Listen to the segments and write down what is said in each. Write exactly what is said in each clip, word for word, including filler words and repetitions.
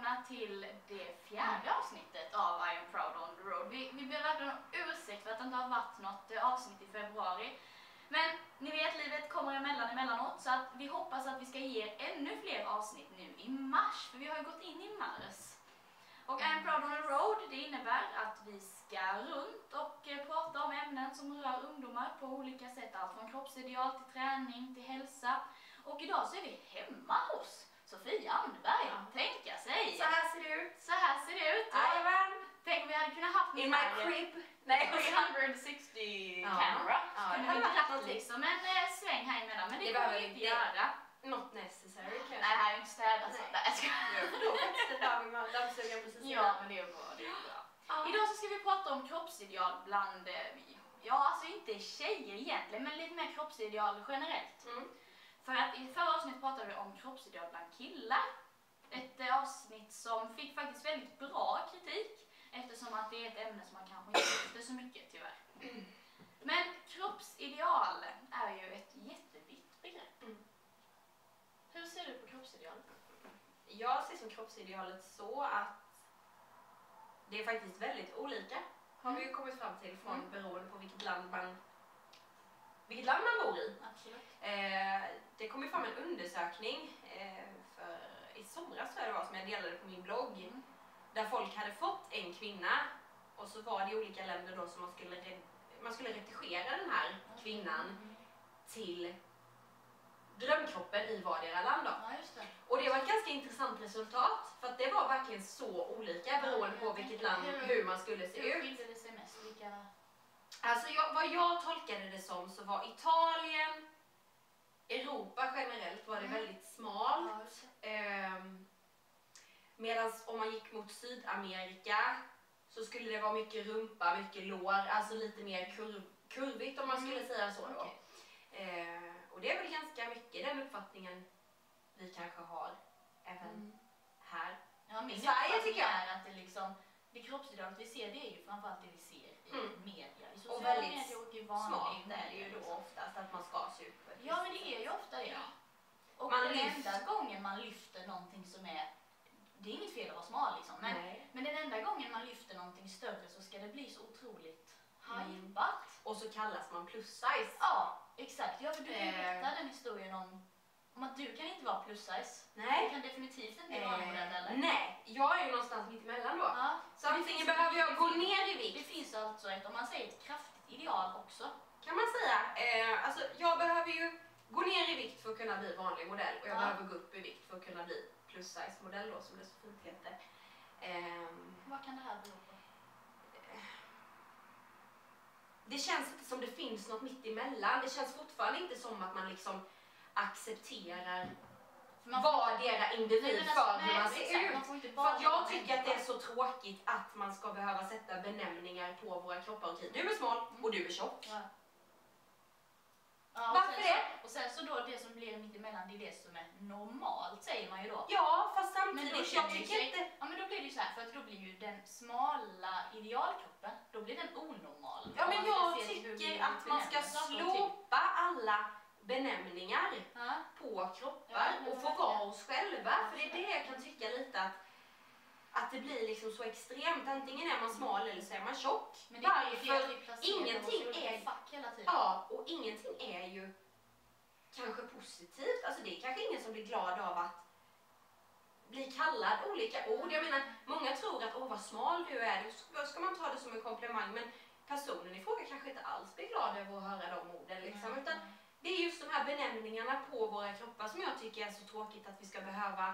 välkomna till det fjärde avsnittet av I am proud on the road. Vi, vi ber verkligen om ursäkt för att det inte har varit något avsnitt i februari. Men ni vet, livet kommer emellan emellanåt, så att vi hoppas att vi ska ge er ännu fler avsnitt nu i mars, för vi har ju gått in i mars. Och I am proud on the road, det innebär att vi ska runt och prata om ämnen som rör ungdomar på olika sätt, allt från kroppsideal till träning till hälsa. Och idag så är vi hemma hos Sofia Anderberg, ja. Tänka sig. Så här ser det ut. Så här ser det ut. Jajamän. Tänk om vi hade kunnat haft in my crib. Nej, trehundrasextio ja. camera. Ja, kunde vi inte haft liksom en eh, sväng här emellan, men det, det behöver vi inte göra. Not necessary kanske. Nej, här är inte städat så. Nej, jag ska. Då faktiskt det där med dammsugaren precis. Ja, men det är bra, det är bra. Ja. Idag så ska vi prata om kroppsideal bland, ja alltså inte tjejer egentligen, men lite mer kroppsideal generellt. Mm. För att i förra avsnittet pratade vi om kroppsideal bland killar. Ett eh, avsnitt som fick faktiskt väldigt bra kritik, eftersom att det är ett ämne som man kanske inte lyfter så mycket tyvärr. Mm. Men kroppsideal är ju ett jättevitt begrepp. Mm. Hur ser du på kroppsideal? Jag ser som kroppsidealet så att det är faktiskt väldigt olika. Har vi ju kommit fram till från mm. beroende på vilket land man vilket land man bor i. Absolut. Eh, det kom ju fram en undersökning eh, för i somras tror jag det var, som jag delade på min blogg. Mm. Där folk hade fått en kvinna och så var det i olika länder då som man skulle, man skulle redigera den här kvinnan mm. till drömkroppen i vardera land då. Ja, just det. Och det var ett ganska intressant resultat, för att det var verkligen så olika beroende på vilket land, hur, hur man skulle se hur ut. Hur skilde det sig mest? Vilka... Alltså jag, vad jag tolkade det som så var Italien, Europa generellt var det mm. väldigt smalt. Ja, ehm, Medan om man gick mot Sydamerika så skulle det vara mycket rumpa, mycket lår, alltså lite mer kurv, kurvigt om man skulle mm. säga så då. Okay. Ehm, och det är väl ganska mycket den uppfattningen vi kanske har även mm. här ja, i Sverige tycker jag. Är att det liksom det kroppsidealet vi ser, det är ju framförallt det vi ser i mm. media. I sociala och väldigt medier och i vanliga smart är det ju då oftast att man ska se ut på ett ja, men det är ju ofta det. Ja. Och man den lyfter. enda gången man lyfter någonting som är, det är inget fel att vara smal liksom, men, men den enda gången man lyfter någonting större så ska det bli så otroligt mm. hypat. Och så kallas man plus size. Ja, exakt. Ja, för du kan ju berätta den historien om Om att du kan inte vara plus size. Nej. Du kan definitivt inte vara eh, modell eller? Nej, jag är ju någonstans mitt emellan då. Ja. Så antingen behöver jag gå ner i vikt. Det finns alltså ett, om man säger ett kraftigt ideal också. Kan man säga. Eh, alltså jag behöver ju gå ner i vikt för att kunna bli vanlig modell. Och jag ja. behöver gå upp i vikt för att kunna bli plus size modell då, som det så fint heter. Eh, Vad kan det här bero på? Eh, det känns inte som det finns något mitt emellan. Det känns fortfarande inte som att man liksom accepterar vardera individ för alltså, hur man ser ut. Man för att jag tycker att det är så tråkigt att man ska behöva sätta benämningar på våra kroppar och tid. Du är smal mm. och du är tjock. Ja. Ja, varför det? Så, och sen så då det som blir mitt emellan, det är det som är normalt, säger man ju då. Ja, fast samtidigt, men då jag tycker sig, inte... Ja, men då blir det ju så här, för att då blir ju den smala idealkroppen, då blir den onormal. Ja, men jag tycker att man ska slopa alla benämningar ja. på kroppar ja, och få vara oss själva. För det är det jag kan tycka lite att att det blir liksom så extremt. Antingen är man smal eller så är man tjock. Men det är ju ingenting är fack hela tiden. Ja, och ingenting är ju kanske positivt. Alltså det är kanske ingen som blir glad av att bli kallad olika ord. Jag menar, många tror att åh vad smal du är, då ska man ta det som en komplimang. Men personen i fråga kanske inte alls blir glad över att höra de orden liksom. Utan det är just de här benämningarna på våra kroppar som jag tycker är så tråkigt att vi ska behöva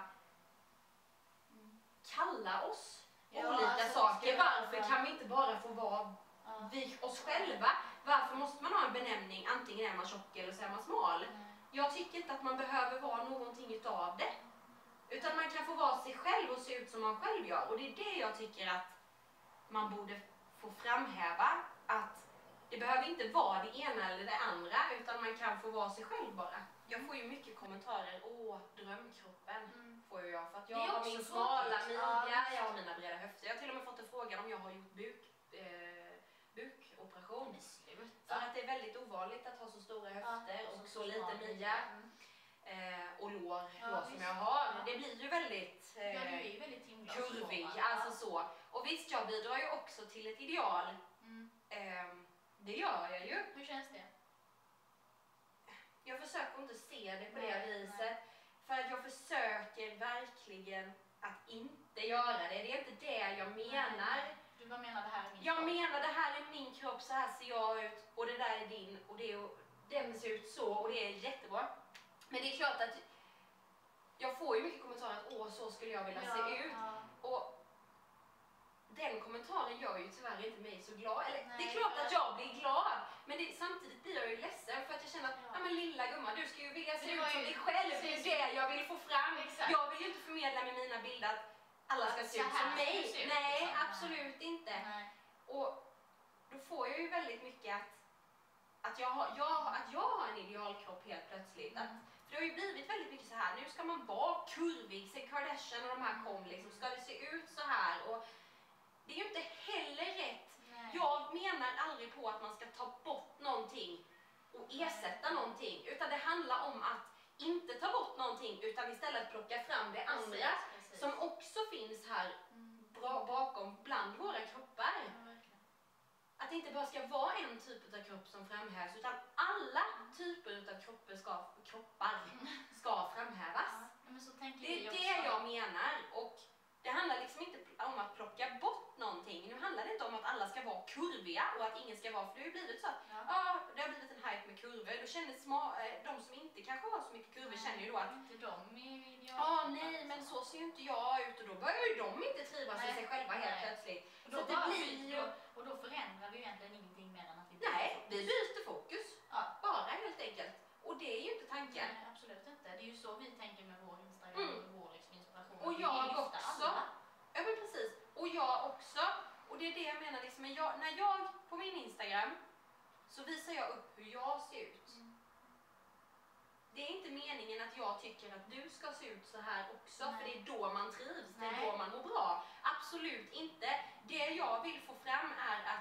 kalla oss ja, olika alltså, saker. Varför kan vi inte bara få vara ja. vi oss själva? Varför måste man ha en benämning? Antingen är man tjock eller så är man smal. Mm. Jag tycker inte att man behöver vara någonting utav det. Utan man kan få vara sig själv och se ut som man själv gör. Och det är det jag tycker att man borde få framhäva. Att det behöver inte vara det ena eller det andra, utan man kan få vara sig själv bara. Jag får ju mycket kommentarer, åh drömkroppen mm. får jag för att jag har min smala midja, jag har mina breda höfter. Jag har till och med fått en fråga om jag har gjort buk, eh, bukoperation. För att det är väldigt ovanligt att ha så stora höfter ja, och så, så lite midja. Mm. eh, och lår Ja, då, som visst. jag har. Ja. Det blir ju väldigt Ja, du är eh, ju väldigt himla kurvig, utformad. alltså så. Och visst, jag bidrar ju också till ett ideal. Mm. Eh, det gör jag ju. Hur känns det? Jag försöker inte se det på Nej, det viset. nej. För att jag försöker verkligen att inte göra det. Det är inte det jag menar. Nej. Du bara menar det här är min Jag kropp. menar det här är min kropp, så här ser jag ut och det där är din och det är, den ser ut så och det är jättebra. Men det är klart att jag får ju mycket kommentarer att åh, så skulle jag vilja Ja, se ut. ja. Och den kommentaren gör ju tyvärr inte mig så glad. Eller Nej, det är klart för- att jag blir glad, men det, samtidigt blir jag ju ledsen för att jag känner att Ja. ja. men lilla gumman, du ska ju vilja se Det ut var som ju- dig själv. Det är precis. det jag vill få fram. Exakt. Jag vill ju inte förmedla med mina bilder att alla ska Att se så ut här som ska du mig. se ut, Nej, liksom. absolut inte. Nej. Och då får jag ju väldigt mycket att, att, jag, har, jag, att jag har en idealkropp helt plötsligt. Att, Mm. för det har ju blivit väldigt mycket så här, nu ska man vara kurvig, se Kardashian och de här kom liksom, ska det se ut så här? Och det är ju inte heller rätt. Nej. Jag menar aldrig på att man ska ta bort någonting och ersätta någonting, utan det handlar om att inte ta bort någonting utan istället plocka fram det andra Precis, precis. som också finns här Mm. bra bakom bland våra kroppar. Ja, verkligen. Att det inte bara ska vara en typ av kropp som framhävs, utan alla typer av kroppar ska, kroppar ska framhävas. Ja, men så tänker Det vi är också. det jag menar. Och det handlar liksom inte om att plocka bort någonting. Nu handlar det inte om att alla ska vara kurviga och att ingen ska vara, för det har ju blivit så att Ja. ah, det har blivit en hype med kurvor. Då känner små, eh, de som inte kanske har så mycket kurvor känner ju då att Inte de i videon. ja ah, nej, men så ser ju inte jag ut, och då börjar ju de inte trivas i Nej. sig själva helt Nej. plötsligt. Och Så då, att det bara blir byter- ju... och då förändrar vi ju egentligen ingenting mer än att vi Nej, vi byter fokus. Ja. Bara helt enkelt. Och det är ju inte tanken. Nej, absolut inte. Det är ju så vi tänker med vår Instagram Mm. och vår liksom inspiration. Och Vi jag vill lyfta också. alla. Ja men precis. Och jag också. Och det är det jag menar liksom, men jag, när jag på min Instagram så visar jag upp hur jag ser ut. Mm. Det är inte meningen att jag tycker att du ska se ut så här också, Nej. för det är då man trivs, det är Nej. då man mår bra. Absolut inte. Det jag vill få fram är att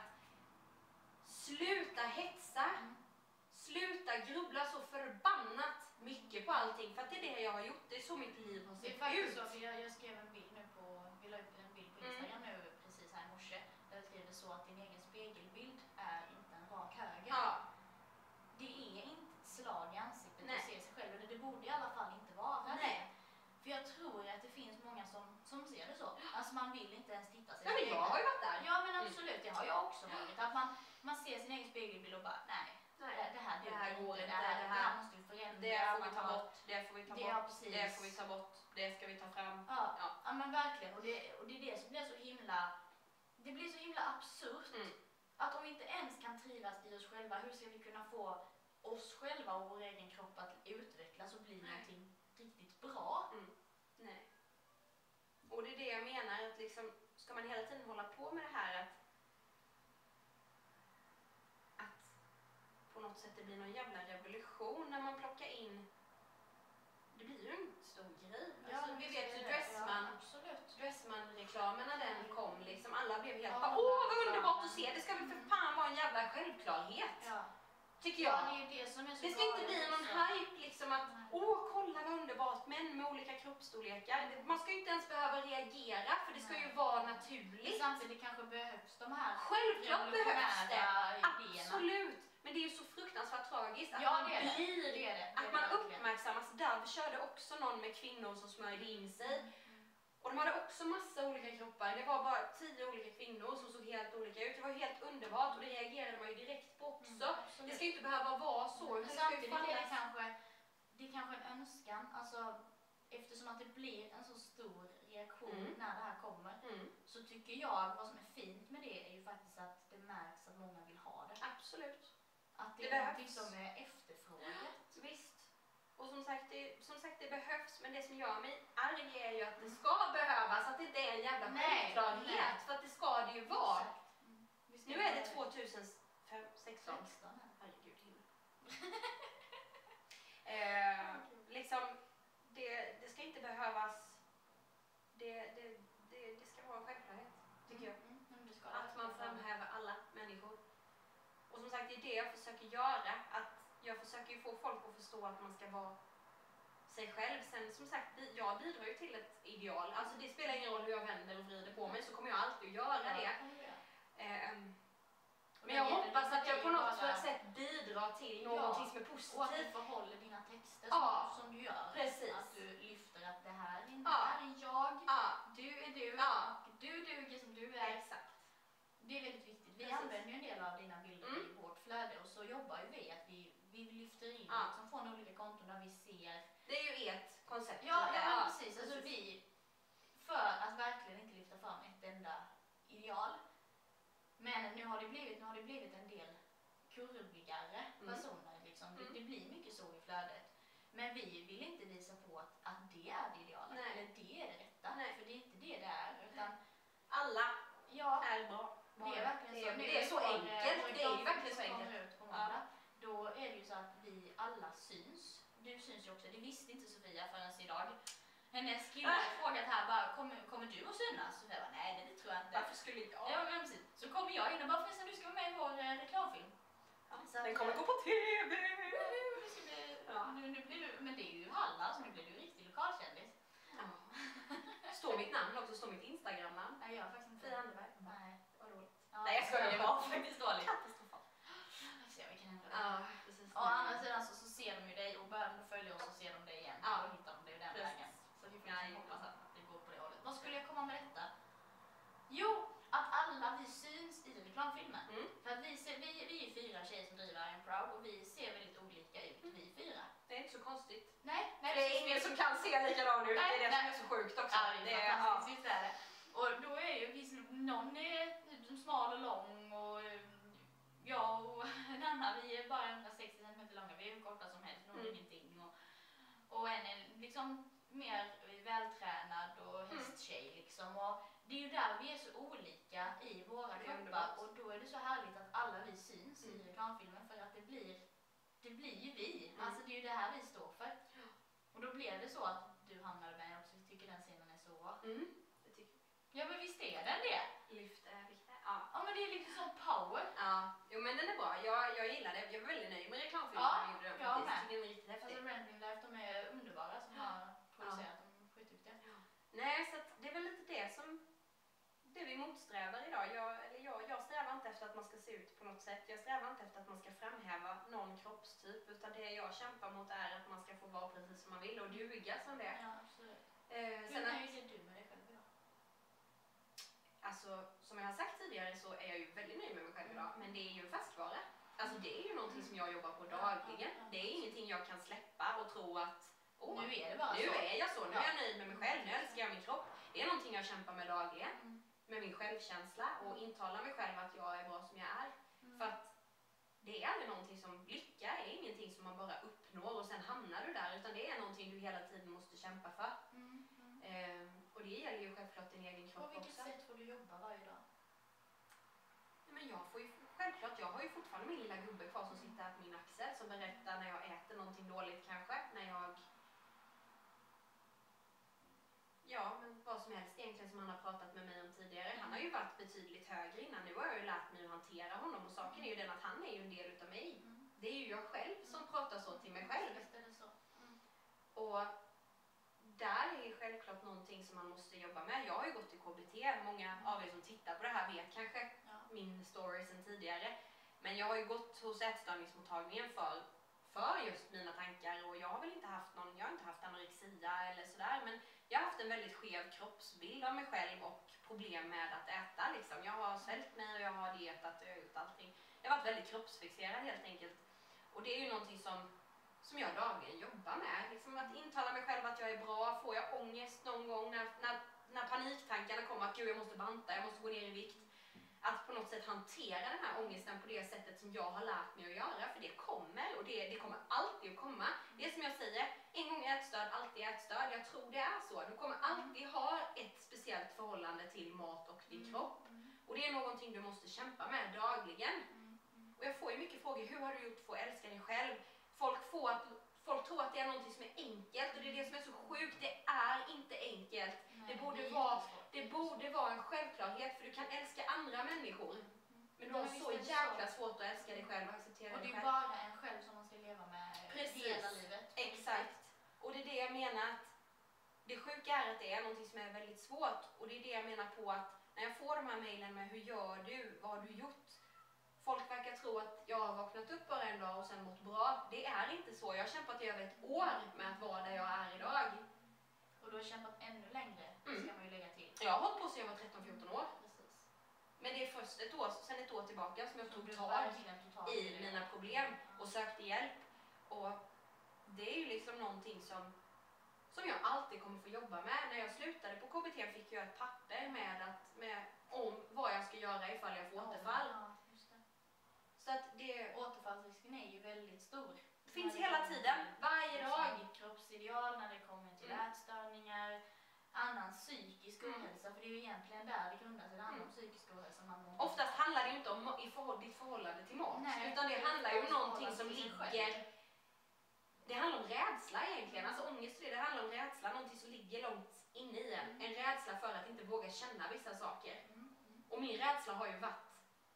sluta hetsa, Mm. sluta grubbla så förbannat mycket på allting, för att det är det jag har gjort, det är så mitt liv har Det är sett faktiskt ut. så, för jag, jag skrev en bild nu på, vi la upp en bild på Mm. Instagram nu precis här i morse. Där jag skrev det så att din egen spegelbild är inte en rak höger. Ja, Det är inte ett slag i ansiktet Nej. att se sig själv, eller det borde i alla fall inte vara Nej. det. För jag tror att det finns många som, som ser det så. Alltså man vill inte ens titta sig ja men jag har ju varit där. Ja men absolut, det har jag också varit. Att man, man ser sin egen spegelbild och bara nej, det, Nej. det här Det duger här inte, går det inte, här, det det här- här måste vi förändra. Det får vi Man ta har- bort, det får vi ta Det, ja, bort, precis. det får vi ta bort, det ska vi ta fram. Ja, Ja. ja men verkligen. Och det, och det är det som blir så himla, det blir så himla absurt. Mm. Att om vi inte ens kan trivas i oss själva, hur ska vi kunna få oss själva och vår egen kropp att utvecklas och bli Nej. någonting riktigt bra? Nej. Och det är det jag menar, att liksom, ska man hela tiden hålla på med det här att, att på något sätt det blir någon jävla revolution när man plockar in, det blir ju en stor grej. Alltså, vi vet ju Dressman, Ja, absolut. Dressman-reklamen när den kom, liksom, alla blev helt Ja, bara, åh vad reklamen. underbart att se, det ska väl för fan vara en jävla självklarhet, Ja. tycker Ja, jag. det är ju det som är så Det ska inte galet bli någon också. hype liksom att Nej. åh kolla vad underbart, män med olika kroppsstorlekar. Det- Man ska ju inte ens behöva reagera, för det ska ju Nej. vara Men naturligt. samtidigt kanske behövs de här Självklart behövs det. revolutionära idéerna. Absolut. Men det är ju så fruktansvärt tragiskt att Ja, man det är det. blir, Det är det. Det är att man det verkligen. uppmärksammas. Där körde också någon med kvinnor som smörjde in sig. Mm. Och de hade också massa olika kroppar. Det var bara tio olika kvinnor som såg helt olika ut. Det var helt underbart och det reagerade man ju direkt på också. Mm, absolut. Det ska ju inte behöva vara så. Men Utan det ska ju samtidigt är det fallas. kanske, det är kanske en önskan, alltså eftersom att det blir en så stor reaktion Mm. när det här kommer, Mm, så tycker jag, vad som är fint med det är ju faktiskt att det märks att många vill ha det. absolut. Att det, Det är behövs. någonting som är efterfrågat. Visst. Och som sagt, det, som sagt, det behövs, men det som gör mig arg är ju att det ska behövas, att det inte är en jävla Nej, självklarhet, nej. för att det ska det ju vara. Exakt. Mm. Vi ska Nu är det göra tjugohundrasexton. sexton här. Herregud, himmel. eh, liksom, det, det ska inte behövas, det, det, det, det ska vara en självklarhet, tycker jag. Mm, mm, det ska det Att man verkligen vara. framhäver alla människor. Och som sagt, det är det jag försöker göra. Att jag försöker ju få folk att förstå att man ska vara sig själv. Sen som sagt, jag bidrar ju till ett ideal. Alltså det spelar ingen roll hur jag vänder och vrider på mig, så kommer jag alltid att göra det. Um, men jag hoppas att jag på något bara... sätt bidrar till någonting ja, som är positivt. Och att du förhåller dina texter ja, som, som du gör. Precis. Att du lyfter att det här är inte ja. här är jag, ja. du är du, ja. och du duger som du är. Exakt. Det är väldigt viktigt. Vi Precis. använder ju en del av dina bilder mm. i vårt flöde, och så jobbar ju vi att vi, vi lyfter in ja. liksom från olika konton där vi ser. Det är ju ert koncept. Ja, ja, ja precis. Alltså vi, för att verkligen inte lyfta fram ett enda ideal. Men nu har det blivit, nu har det blivit en del kurvigare mm. personer. Liksom. Det, mm. det blir mycket så i flödet. Men vi vill inte visa på att, att det är det ideala. Nej. Eller det är det rätta. Nej. För det är inte det det är. Utan alla ja, är bra. Det är verkligen så. Det, det är så enkelt. Det är ju verkligen så enkelt. Ut på måndag, ja. Då är det ju så att vi alla syns. Du syns ju också. Det visste inte Sofia förrän idag. Hennes kille har frågat här bara, kommer, kommer du att synas? Så jag bara, nej det tror jag inte. Varför skulle jag? Ja, men precis. Så kommer jag in och bara, förresten du ska vara med i vår eh, reklamfilm. Ja, så den kommer att, gå på T V! Det ska bli, ja. nu, nu blir du, men det är ju Halland, så nu blir du riktig lokalkändis. Ja. Står mitt namn också, står mitt Instagram-namn. Nej, jag har faktiskt inte. Fia Anderberg. Nej, det var roligt. Ja, nej, jag skojar. Det var faktiskt dåligt. Katastrofalt. Jag får se om vi kan ändra det. Ja, precis. Å andra sidan så, så ser de ju dig, och börjar de följa oss så ser de dig igen. Ja. Och hittar de dig den precis. vägen. Så vi får ja, hoppas att det går på det hållet. Vad skulle jag komma med detta? Jo, att alla vi syns i reklamfilmen. Mm. För att vi, ser, vi, vi är fyra tjejer som driver I am proud, och vi ser väldigt olika ut, mm. vi fyra. Det är inte så konstigt. Nej, nej det är ingen som kan se likadan ut, nej, det är det nej. som är så sjukt också. Ja, det är det är, fantastiskt, ja. Är det. Och då är ju vi, någon är smal och lång, och jag och en annan, vi är bara hundrasextio centimeter långa, vi är hur korta som helst, någon mm. ingenting. Och, och en är liksom mer vältränad och hästtjej liksom. Och det är ju där vi är så olika i våra kroppar, och då är det så härligt att alla vi syns mm. i reklamfilmen, för att det blir, det blir ju vi. Mm. Alltså det är ju det här vi står för. Mm. Och då blev det så att du hamnade med också, vi tycker den scenen är så bra. Mm. Det tycker jag. Ja men visst är den det? Lyft är viktigt. Ja. Ja men det är liksom sån power. Ja, jo men den är bra. Jag, jag gillar det. Jag var väldigt nöjd med reklamfilmen. Ja, jag gjorde den. jag med. med. Jag tycker den är riktigt häftig. Alltså Rendering Life, de är underbara som har producerat dem. Ja. Skitduktiga. Ja. Nej, så att det är väl lite det som det vi motsträvar idag. Jag, eller jag, jag strävar inte efter att man ska se ut på något sätt. Jag strävar inte efter att man ska framhäva någon kroppstyp, utan det jag kämpar mot är att man ska få vara precis som man vill och duga som det. Ja, absolut. Eh, Hur sen nöjd att, är du med dig själv idag? Alltså, som jag har sagt tidigare så är jag ju väldigt nöjd med mig själv idag, men det är ju en färskvara. Alltså det är ju någonting som jag jobbar på dagligen. Det är ingenting jag kan släppa och tro att åh, nu är det bara nu så. är jag så, nu ja. är jag nöjd med mig själv, nu älskar jag min kropp. Det är någonting jag kämpar med dagligen. Mm. Med min självkänsla och intala mig själv att jag är bra som jag är. Mm. För att det är aldrig någonting som, lycka är ingenting som man bara uppnår och sen hamnar du där, utan det är någonting du hela tiden måste kämpa för. Mm. Mm. Ehm, och det gäller ju självklart din egen kropp också. På vilket också. Sätt får du jobba varje dag? Men jag får ju, självklart, jag har ju fortfarande min lilla gubbe kvar som sitter här på min axel som berättar när jag äter någonting dåligt kanske, när jag ja, men vad som helst egentligen som han har pratat med mig om tidigare. Mm. Han har ju varit betydligt högre innan. Nu har jag ju lärt mig att hantera honom, och saken är ju den att han är ju en del utav mig. Mm. Det är ju jag själv som mm. pratar så till mig själv. Det så. Mm. Och där är ju självklart någonting som man måste jobba med. Jag har ju gått i K B T. Många mm. av er som tittar på det här vet kanske ja. min story sedan tidigare. Men jag har ju gått hos ätstörningsmottagningen för för just mina tankar, och jag har väl inte haft någon, jag har inte haft anorexia eller sådär, men jag har haft en väldigt skev kroppsbild av mig själv och problem med att äta liksom. Jag har svält mig och jag har dietat och gjort allting. Jag har varit väldigt kroppsfixerad helt enkelt. Och det är ju någonting som, som jag dagligen jobbar med. Liksom att intala mig själv att jag är bra. Får jag ångest någon gång när, när, när paniktankarna kommer att gud jag måste banta, jag måste gå ner i vikt. Att på något sätt hantera den här ångesten på det sättet som jag har lärt mig att göra. För det kommer, och det, det kommer alltid att komma. Det är som jag säger, en gång ätstöd, alltid ätstöd. Jag tror det är så. Du kommer alltid ha ett speciellt förhållande till mat och din kropp. Och det är någonting du måste kämpa med dagligen. Och jag får ju mycket frågor, hur har du gjort för att älska dig själv? Folk, får att, folk tror att det är någonting som är enkelt, och det är det som är så sjukt. Det är inte enkelt. Nej, det borde, det vara, det borde vara en självklarhet, för du kan älska andra människor. Mm. Men du har så jäkla så. svårt att älska dig själv och acceptera och dig själv. Och det är bara en själv som man ska leva med. Precis. Hela livet. Exakt. Och det är det jag sjuka är att det är något som är väldigt svårt, och det är det jag menar på att när jag får de här mejlen med hur gör du, vad har du gjort? Folk verkar tro att jag har vaknat upp bara en dag och sen mått bra. Det är inte så. Jag har kämpat i över ett år med att vara där jag är idag. Och du har kämpat ännu längre, mm. ska man ju lägga till. Jag har hållit på sedan jag var tretton fjorton år. Precis. Men det är först ett år, sen ett år tillbaka som jag Så tog tag i det. mina problem och sökte hjälp. Och det är ju liksom någonting som, som jag alltid kommer få jobba med. När jag slutade på K B T fick jag ett papper med, att, med om vad jag ska göra ifall jag får Ja, återfall. ja, just det. Så att det återfallsrisken är ju väldigt stor. Det finns hela tiden, varje dag. Kroppsideal, när det kommer till Mm. ätstörningar, annan psykisk Mm. ohälsa, för det är ju egentligen där det grundar sig, det handlar om Mm. psykisk ohälsa. Man mår. Oftast handlar det ju inte om i förhåll, ditt förhållande till mat, Nej, utan det handlar ju om någonting som till sig ligger... själv. Det handlar om rädsla egentligen, alltså ångest det, det handlar om rädsla, någonting som ligger långt inne i en. Mm. En rädsla för att inte våga känna vissa saker. Mm. Mm. Och min rädsla har ju varit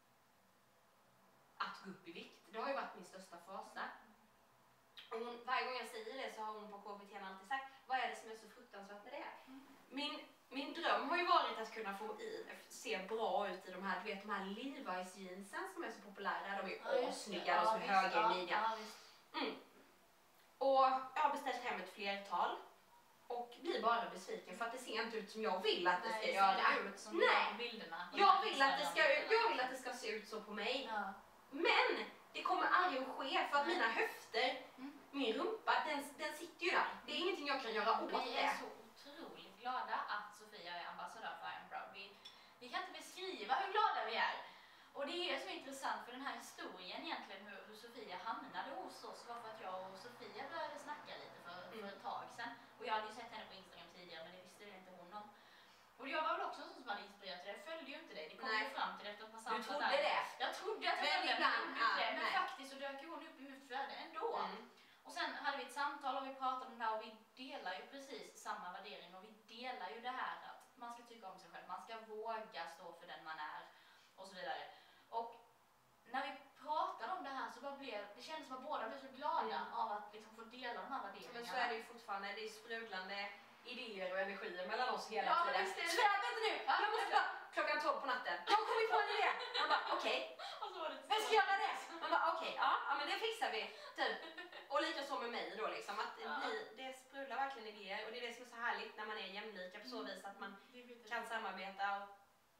att gå upp i vikt. Det har ju varit min största fasa. Och hon, varje gång jag säger det så har hon på K B T alltid sagt, vad är det som är så fruktansvärt med det? Mm. Min, min dröm har ju varit att kunna få i, se bra ut i de här, du vet, de här Levi's jeansen som är så populära. De är ju Ja, assnygga och ja, så visst, höga ja, i midjan. ja, visst. Mm. Och jag har beställt hem ett flertal och blir bara besviken för att det ser inte ut som jag vill att det Nej, ska det göra. ser inte ut som det Nej. gör på bilderna. På Jag de vill, att det ska, Instagram-bilderna. jag vill att det ska se ut så på mig. Ja. Men det kommer aldrig att ske för att Nej. mina höfter, Mm. min rumpa, den, den sitter ju där. Det är ingenting jag kan göra åt Vi är det. så otroligt glada att Sofia är ambassadör för I am proud. Vi, vi kan inte beskriva hur glada vi är. Och det är så intressant för den här historien egentligen, hur, hur Sofia hamnade hos oss, var för att jag och Sofia började snacka lite för, för ett tag sedan. Och jag hade ju sett henne på Instagram tidigare, men det visste ju inte hon om. Och jag var väl också en sån som hade inspirerat dig. Jag följde ju inte dig. Det kom Nej. ju fram till efter ett par Du samtal trodde där. det? Jag trodde att jag Men följde ibland, henne, ja, men, men nej. faktiskt så dök ju hon upp i mitt flöde ändå. Mm. Och sen hade vi ett samtal och vi pratade om det här och vi delar ju precis samma värdering och vi delar ju det här att man ska tycka om sig själv, man ska våga stå för den man är och så vidare. Och när vi pratade om det här så bara blev, det kändes som att båda blev så glada Mm. av att liksom få dela de här värderingarna. Men så är det ju fortfarande, det är sprudlande idéer och energier mellan oss hela Ja, tiden. visst är det. Så vänta nu, jag måste bara, klockan tolv på natten, jag har kommit på en idé. Man bara okej, Och så var det vem ska göra det? Man bara okej, ja, ja men det fixar vi. Typ. Och lika så med mig då liksom, att Ja. vi, det sprudlar verkligen idéer och det är det som är så härligt när man är jämlika på så vis att man Det är lite- kan samarbeta och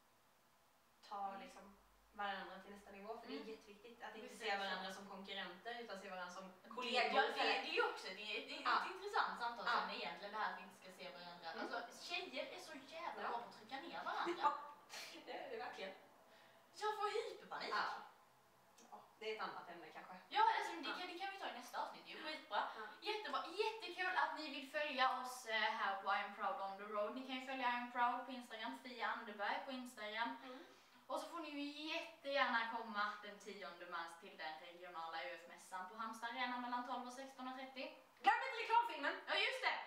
ta liksom varandra till nästa nivå. För det är Mm. jätteviktigt att inte Visst är se det så. varandra som konkurrenter utan se varandra som Ja, kollegor. det, det är ju också det är ett, ett Ja. intressant samtal Ja. som egentligen det här att vi inte ska se varandra. Mm. Alltså, tjejer är så jävla Ja. bra på att trycka ner varandra. Ja, det är det verkligen. Jag får hyperpanik. Ja. Ja, det är ett annat ämne kanske. Ja, alltså, det, Ja. kan, det kan vi ta i nästa avsnitt. Det är ju skitbra. Ja. Jättebra. Jättekul att ni vill följa oss eh, här på I am proud on the road. Ni kan ju följa I am proud på Instagram, Fia Anderberg på Instagram. Mm. Och så får ni ju jättegärna komma den tionde mars till den regionala U F-mässan på Halmstad Arena mellan tolv och sexton och trettio. Glöm inte reklamfilmen! Ja, just det!